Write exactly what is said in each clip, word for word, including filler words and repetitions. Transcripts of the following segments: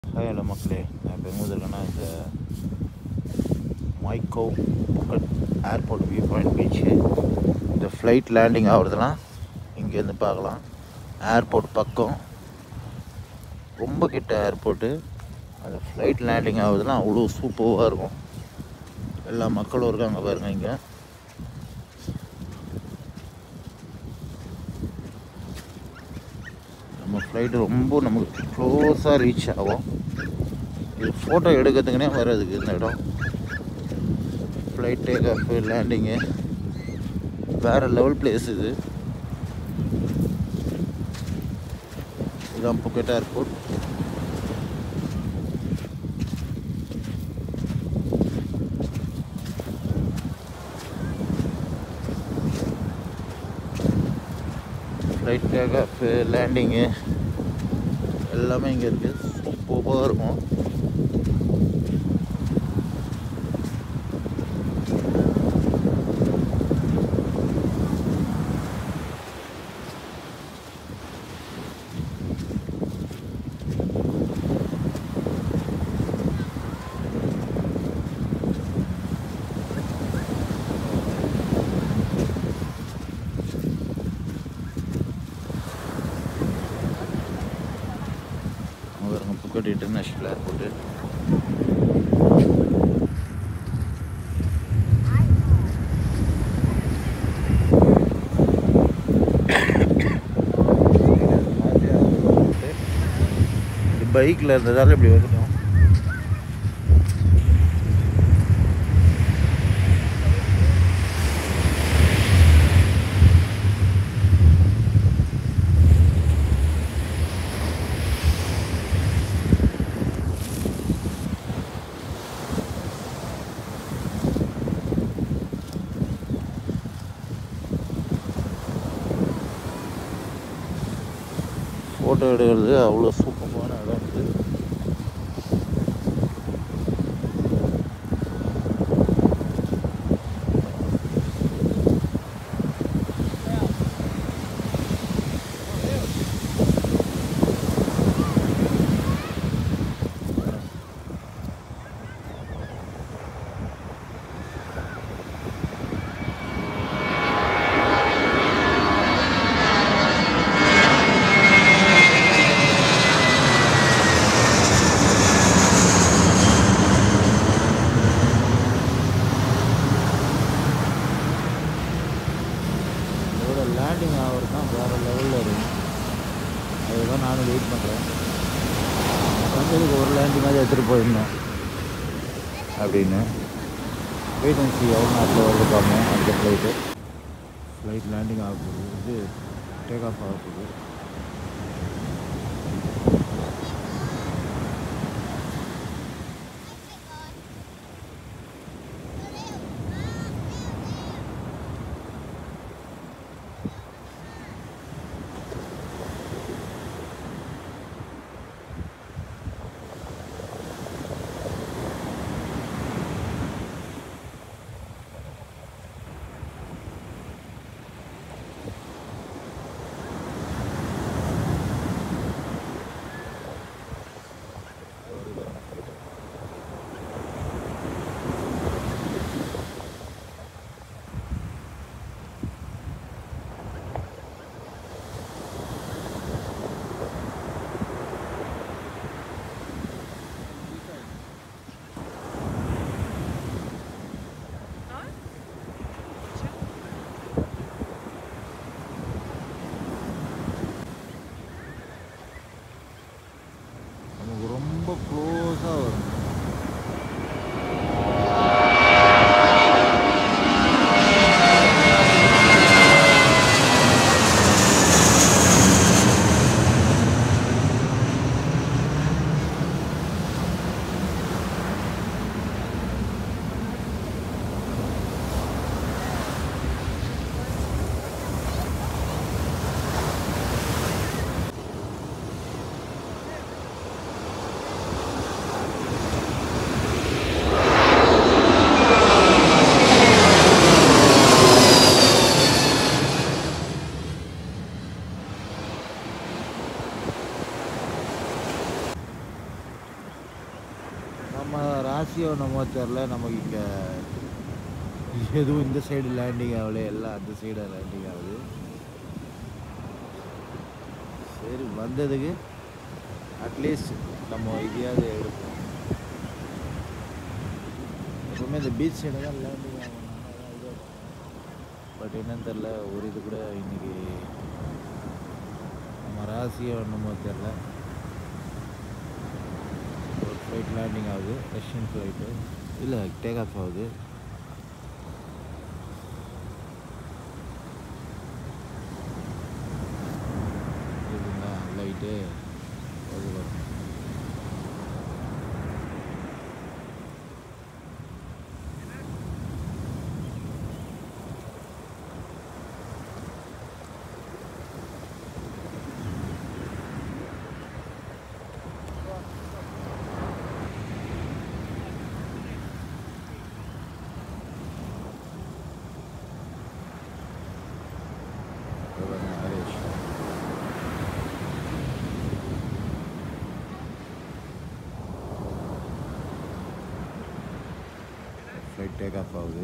Hi hello மக்களே, நான் இப்போ எங்கே வந்திருக்கேன்னா இந்த Mai Khao Phuket airport view point beach. இந்த ஃப்ளைட் லேண்டிங் ஆகுறதுலாம் இங்கேருந்து பார்க்கலாம். ஏர்போர்ட் பக்கம் ரொம்ப கிட்ட ஏர்போர்ட்டு. அந்த ஃப்ளைட் லேண்டிங் ஆகுறதுலாம் அவ்வளோ சூப்பராக இருக்கும். எல்லா மக்களும் இருக்காங்க பாருங்கள். இங்கே நம்ம ஃப்ளைட்டு ரொம்ப நமக்கு க்ளோஸாக ரீச் ஆகும். இது ஃபோட்டோ எடுக்கிறதுக்குனே வர்றதுக்கு இந்த இடம். ஃப்ளைட் டேக் ஆஃப் லேண்டிங்கு வேறு லெவல் பிளேஸ். இது இதுதான் Phuket airport. Flight take off landing எல்லாமே இங்கே இருக்குது. சூப்பராக இருக்கும். Phuket international airport. பைக்கில் இருந்ததால் இப்படி வந்துட்டோம். ஃபோட்டோ எடுக்கிறது அவ்வளோ சூப்பரான இடம் இது. லேண்டிங் ஆகிறது தான் வேறு லெவலில் இருக்கும். அதுதான் நானும் வெயிட் பண்ணுறேன். வந்ததுக்கு ஒரு லேண்டிங்காவது எடுத்துகிட்டு போயிருந்தோம் அப்படின்னு. வெயிட் அண்ட் சி எவ்வளோ நேரத்தில் வருதுக்காமோ அந்த ஃப்ளைட்டு. ஃப்ளைட் லேண்டிங் ஆக போகுது, இது டேக் ஆஃப் ஆக போகுது. ரொம்ப க்ளோஸாக வரும். நம்ம ராசியோ என்னமோ தெரில, நமக்கு இங்கே எதுவும் இந்த சைடு லேண்டிங் ஆகல, எல்லாம் அந்த சைடு லேண்டிங் ஆகுது. சரி, வந்ததுக்கு அட்லீஸ்ட் நம்ம இதையாவது எடுப்போம். எப்பவுமே இந்த பீச் சைடு தான் லேண்டிங் ஆகணும், பட் என்னன்னு தெரில, ஒரு இது கூட இன்னைக்கு நம்ம ராசியோ என்னமோ தெரில. ஒரு ஃப்ளைட் லேண்டிங் ஆகுது, ரஷ்யன் ஃப்ளைட்டு, இல்லை டேக் ஆஃப் ஆகுது. இதுங்களா லைட்டு அது வரும். ஹரேஷ் ஃப்ளைட் டேக் ஆஃப் ஆகுது.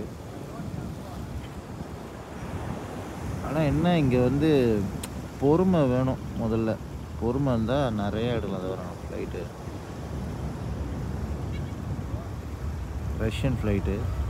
ஆனால் என்ன, இங்கே வந்து பொறுமை வேணும். முதல்ல பொறுமை இருந்தால் நிறைய இடத்துல அது வரணும். Flight Russian flight